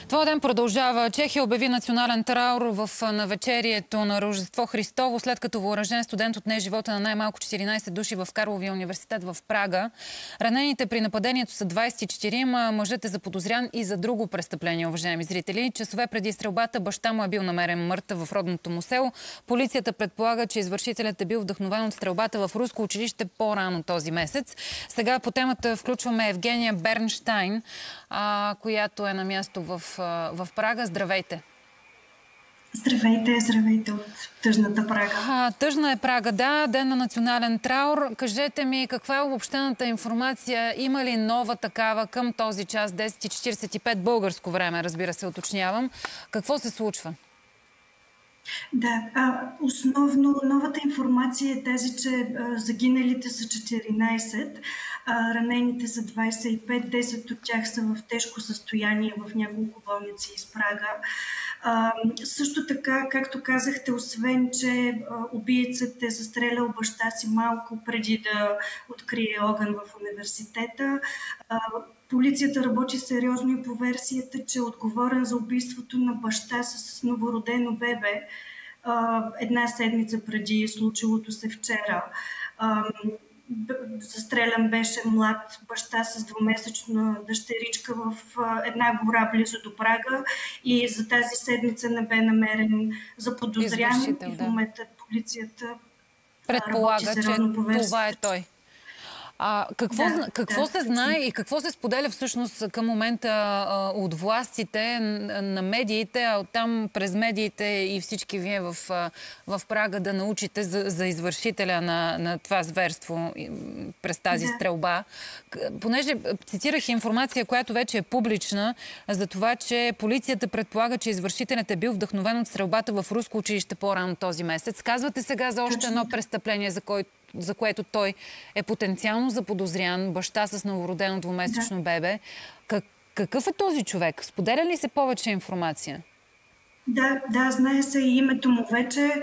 Твой ден продължава. Чехия обяви национален траур в навечерието на Рождество Христово, след като въоръжен студент отне живота на най-малко 14 души в Карловия университет в Прага. Ранените при нападението са 24, мъжът е заподозрян и за друго престъпление, уважаеми зрители. Часове преди стрелбата баща му е бил намерен мъртъв в родното му село. Полицията предполага, че извършителят е бил вдъхновен от стрелбата в руско училище по-рано този месец. Сега по темата включваме Евгения Бернщайн, която е на място в Прага. Здравейте! Здравейте от тъжната Прага. Тъжна е Прага, да. Ден на национален траур. Кажете ми, каква е обобщената информация? Има ли нова такава към този час, 10:45 българско време, разбира се, уточнявам. Какво се случва? Да, основно новата информация е тази, че загиналите са 14, ранените са 25, 10 от тях са в тежко състояние в няколко болници из Прага. Също така, както казахте, освен, че убиецът е застрелял баща си малко преди да открие огън в университета, полицията работи сериозно и по версията, че е отговорен за убийството на баща с новородено бебе една седмица преди случилото се вчера. Застрелян беше млад баща с 2-месечна дъщеричка в една гора близо до Прага и за тази седмица не бе намерен заподозрян. И в момента полицията предполага, че това е той. Какво се знае и какво се споделя всъщност към момента от властите, на медиите, а оттам през медиите и всички вие в Прага да научите за извършителя на това зверство през тази стрелба? Понеже цитирах информация, която вече е публична, за това, че полицията предполага, че извършителят е бил вдъхновен от стрелбата в руско училище по-рано този месец. Казвате сега за още едно престъпление, за което той е потенциално заподозрян, баща с новородено 2-месечно бебе. Какъв е този човек? Споделя ли се повече информация? Да, знае се и името му вече.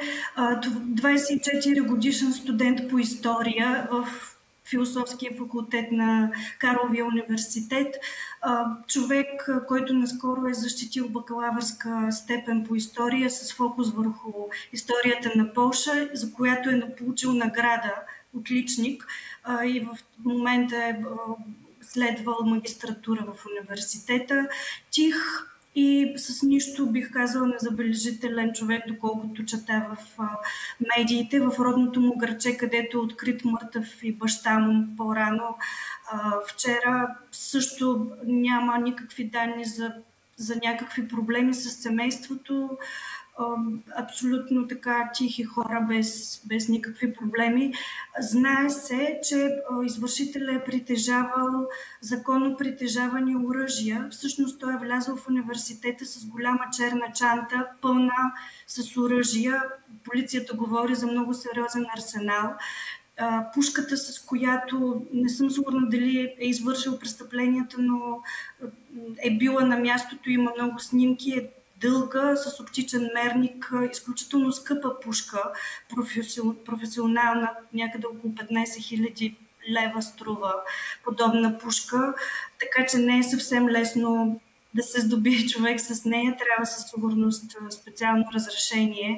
24 годишен студент по история в Философския факултет на Карловия университет. Човек, който наскоро е защитил бакалавърска степен по история с фокус върху историята на Полша, за която е получил награда отличник и в момента е следвал магистратура в университета. Тих и с нищо, бих казала, незабележителен човек, доколкото чета в медиите, в родното му градче, където е открит мъртъв и баща му по-рано. Вчера също няма никакви данни за някакви проблеми с семейството. Абсолютно така тихи хора, без никакви проблеми. Знае се, че извършителят е притежавал законно притежавани оръжия. Всъщност той е влязъл в университета с голяма черна чанта, пълна с оръжия. Полицията говори за много сериозен арсенал. Пушката, с която не съм сигурна дали е извършил престъпленията, но е била на мястото, има много снимки, е дълга, с оптичен мерник, изключително скъпа пушка, професионална, някъде около 15 000 лева струва подобна пушка, така че не е съвсем лесно да се здобие човек с нея, трябва със сигурност специално разрешение.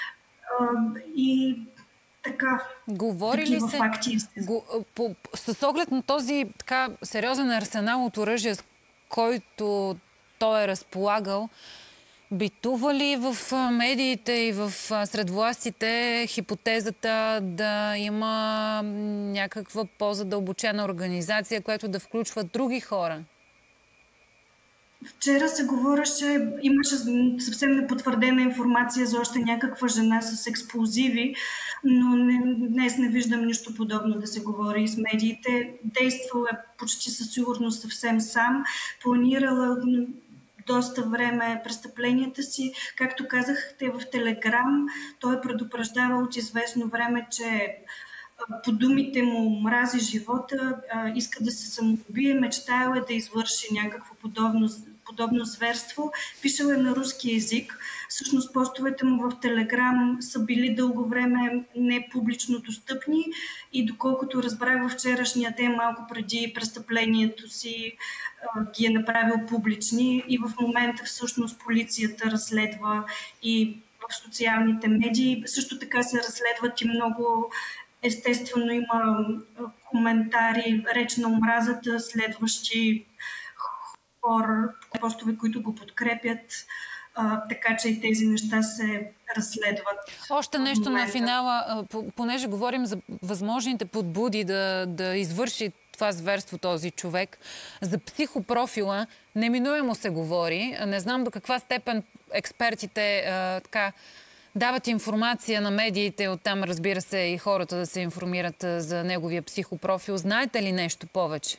И така, говори ли се факти. С оглед на този така сериозен арсенал от оръжие, с който той е разполагал, битува ли в медиите и сред властите хипотезата да има някаква по-задълбочена организация, която да включва други хора? Вчера се говореше, имаше съвсем непотвърдена информация за още някаква жена с експлозиви, но днес не виждам нищо подобно да се говори с медиите. Действал е почти със сигурност съвсем сам, планирала доста време престъпленията си. Както казахте в Телеграм, той е предупреждавал от известно време, че по думите му мрази живота, иска да се самоубие, мечтаял е да извърши някакво подобно подобно зверство. Пишел е на руски език. Всъщност постовете му в Телеграм са били дълго време не публично достъпни и доколкото разбрах във вчерашния ден, малко преди престъплението си, ги е направил публични и в момента всъщност полицията разследва и в социалните медии. Също така се разследват и много, естествено има коментари, реч на омразата, следващи хора, постове, които го подкрепят, така че и тези неща се разследват. Още нещо на финала, понеже говорим за възможните подбуди да извърши това зверство този човек. За психопрофила неминуемо се говори. Не знам до каква степен експертите дават информация на медиите, оттам разбира се и хората да се информират за неговия психопрофил. Знаете ли нещо повече?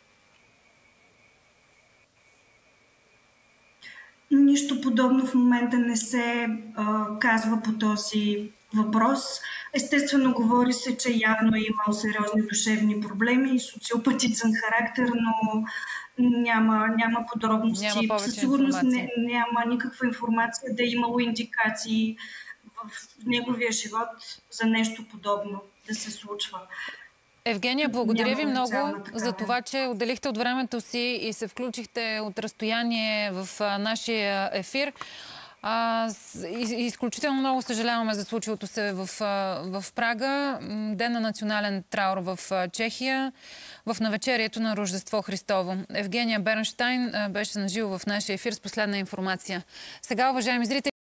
Нищо подобно в момента не се казва по този въпрос. Естествено, говори се, че явно е имал сериозни душевни проблеми и социопатичен характер, но няма подробности. Със сигурност няма никаква информация да е имало индикации в неговия живот за нещо подобно да се случва. Евгения, благодаря ви много за това, че отделихте от времето си и се включихте от разстояние в нашия ефир. Изключително много съжаляваме за случилото се в Прага. Ден на национален траур в Чехия, в навечерието на Рождество Христово. Евгения Бернщайн беше наживо в нашия ефир с последна информация. Сега, уважаеми зрители,